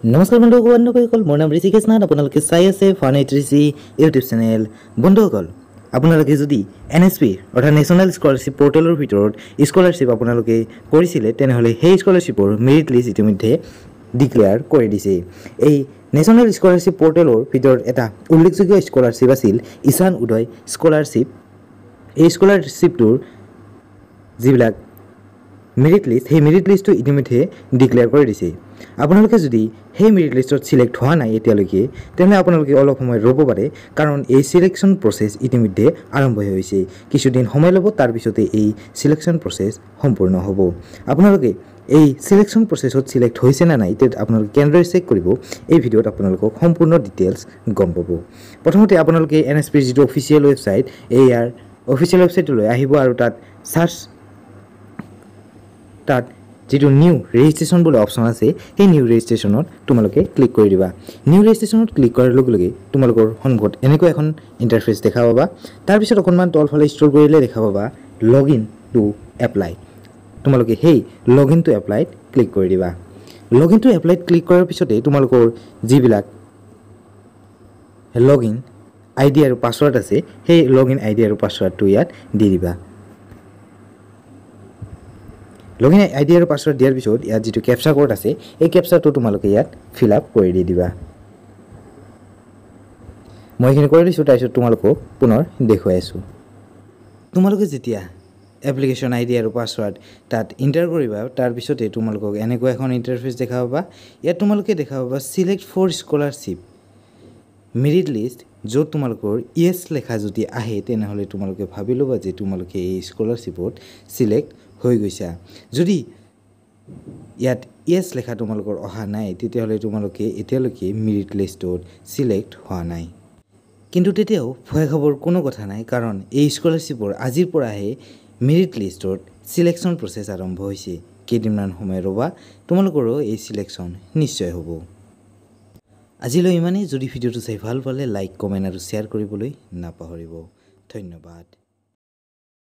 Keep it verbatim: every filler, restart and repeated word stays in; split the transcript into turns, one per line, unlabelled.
নমস্কাৰ বন্ধুসকল বন্ধুসকল মোৰ নাম ঋষিকেশ নাথ আপোনালোকে চাই আছে ফান এইট্ৰিচি ইউটিউব চেনেল বন্ধুসকল আপোনালোকে যদি এন এছ পি অৰ্থাৎ নেশ্যনেল স্কলাৰশ্বিপ পৰ্টেলৰ ভিতৰত স্কলাৰশ্বিপ আপোনালোকে কৰিছিলে তেনেহ'লে সেই স্কলাৰশ্বিপৰ মেৰিট লিষ্ট ইতিমধ্যে ডিক্লেয়াৰ কৰি দিছে এই নেশ্যনেল স্কলাৰশ্বিপ পৰ্টেলৰ ভিতৰত এটা উল্লেখযোগ্য স্কলাৰশ্বিপ আছিল ঈশান উদয় স্কলাৰশ্বিপ এই স্কলাৰশ্বিপটোৰ যিবিলাক মেৰিট লিষ্ট সেই মেৰিট লিষ্টটো ইতিমধ্যে ডিক্লেয়াৰ কৰি দিছে আপোনালোকে যদি সেই মেৰিট লিষ্টত সিলেক্ট হোৱা নাই এতিয়ালৈকে তেনে আপোনালোকে অলপ সময় ৰ'ব পাৰে কাৰণ এই সিলেকশ্যন প্ৰসেছ ইতিমধ্যে আৰম্ভ হৈছে কিছুদিন সময় ল'ব তাৰ পিছতে এই সিলেকশ্যন প্ৰসেছ সম্পূৰ্ণ হ'ব আপোনালোকে এই সিলেকশ্যন প্ৰসেছত সিলেক্ট হৈছে না নাই তে আপোনালোকে কেনেদৰে চেক কৰিব এই ভিডিঅ'ত আপোনালোকক সম্পূৰ্ণ ডিটেইলছ গম পাব প্ৰথমতে আপোনালোকে এনএছপিৰ যিটো অফিচিয়েল ৱেবছাইট এই ইয়াৰ অফিচিয়েল ৱেবছাইটলৈ আহিব আৰু তাত সাৰ্চ তাত যেটো নিউ ৰেজিষ্ট্ৰেচন বুলি অপচন আছে সেই নিউ ৰেজিষ্ট্ৰেচনত তোমালোকে ক্লিক কৰি দিবা নিউ ৰেজিষ্ট্ৰেচনত ক্লিক কৰাৰ লগে লগে তোমালোকৰ সন্মুখত এনেকৈ এখন ইন্টাৰফেস দেখা পাবা তাৰ পিছত অকনমান তলফালে স্ক্ৰল কৰিলে দেখা পাবা লগইন টু এপ্লাই তোমালোকে সেই লগইন টু এপ্লাইত ক্লিক কৰি দিবা লগইন টু এপ্লাইত ক্লিক কৰাৰ পিছতে তোমালোকৰ যিবিলাক লগইন আইডি আৰু পাছৱৰ্ড আছে সেই লগইন আইডি আৰু পাছৱৰ্ডটো ইয়াত দি দিবা লগইন আইডি আৰু পাছৱৰ্ড দিয়াৰ পিছত ইয়াত যেটো ক্যাপচা কোড আছে এই ক্যাপচাটো তোমালোকে ইয়াত ফিল আপ কৰি দি দিবা মই এখানে কৰি দিছো তাৰপিছত তোমালোকক পুনৰ দেখুৱাই আছো তোমালোকে যেতিয়া এপ্লিকেশন আইডি আৰু পাছৱৰ্ড তাত এন্টাৰ কৰিবা তাৰ পিছতে তোমালোকক এনেকৈ এখন ইন্টাৰফেস দেখা পাবা ইয়াত তোমালোকে দেখা পাবা select for scholarship merit list য'ত তোমালোকৰ ইয়েস লেখা যদি আহে তেনেহলে তোমালোকে ভাবি লবা যে তোমালোকে এই স্কলাৰশ্বিপত সিলেক্ট হৈ গৈছা যদি ইয়াত ইয়েস লেখা তোমালোকৰ অহা নাই তেতিয়াহলে তোমালোকে এতিয়ালৈকে মেৰিট লিষ্টত সিলেক্ট হোৱা নাই কিন্তু তেতিয়াও ভয় খাবৰ কোনো কথা নাই কাৰণ এই স্কলাৰশ্বিপৰ আজিৰ পৰাহে মেৰিট লিষ্টত সিলেকশ্যন প্ৰসেছ আৰম্ভ হৈছে কেইদিনমান সময় ৰবা তোমালোকৰো এই সিলেকশ্যন নিশ্চয় হ'ব আজিলৈ ইমানেই যদি ভিডিঅ'টো চাই ভাল পালে লাইক কমেন্ট আৰু শেয়াৰ কৰিবলৈ নাপাহৰিব ধন্যবাদ।